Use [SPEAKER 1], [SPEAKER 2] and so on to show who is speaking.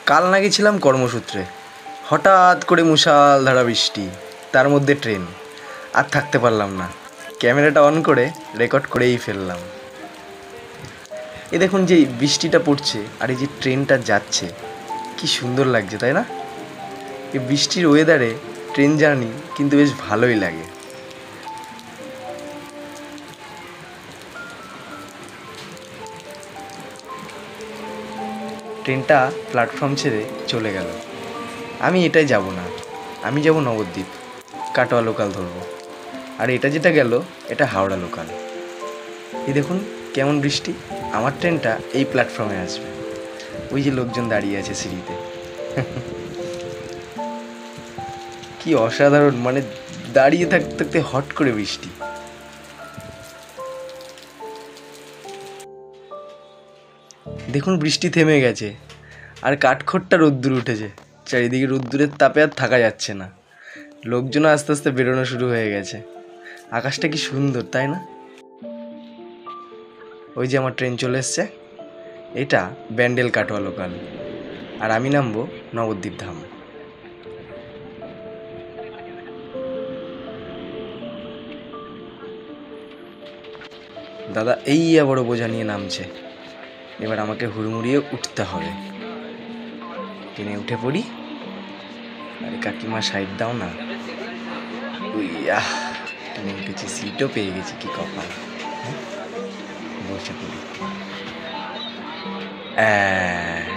[SPEAKER 1] কাল না গেছিলাম কর্মসূত্রে, হঠাৎ করে মুষালধারা বৃষ্টি, তার মধ্যে ট্রেন। আর থাকতে পারলাম না, ক্যামেরাটা অন করে রেকর্ড করেই ফেললাম। এ দেখুন যে বৃষ্টিটা পড়ছে আর এই যে ট্রেনটা যাচ্ছে, কি সুন্দর লাগছে তাই না? এই বৃষ্টির ওয়েদারে ট্রেন জার্নি কিন্তু বেশ ভালোই লাগে। ট্রেনটা প্ল্যাটফর্ম ছেড়ে চলে গেল। আমি এটাই যাব না, আমি যাব নবদ্বীপ, কাটোয়া লোকাল ধরবো। আর এটা যেটা গেল, এটা হাওড়া লোকাল। এই দেখুন কেমন বৃষ্টি, আমার ট্রেনটা এই প্ল্যাটফর্মে আসবে। ওই যে লোকজন দাঁড়িয়ে আছে সিঁড়িতে। কি অসাধারণ, মানে দাঁড়িয়ে থাকতে থাকতে হট করে বৃষ্টি। দেখুন বৃষ্টি থেমে গেছে, আর কাঠখড়টা রোদ্দুর উঠেছে। চারিদিকে রোদ্দুরের তাপে আর থাকা যাচ্ছে না, লোকজনও আস্তে আস্তে বেরোনো শুরু হয়ে গেছে। আকাশটা কি সুন্দর তাই না? ওই যে আমার ট্রেন চলে এসছে, এটা ব্যান্ডেল কাটোয়া লোকাল, আর আমি নামবো নবদ্বীপ ধাম। দাদা এই বড় বোঝা নিয়ে নামছে, এবার আমাকে হুড়মুড়িয়ে উঠতে হবে। ট্রেনে উঠে পড়ি। আরে কাকিমা সাইড দাও না। ট্রেনে উঠেছি, সিটও পেয়ে গেছি, কি কপাল। বসে পড়ি।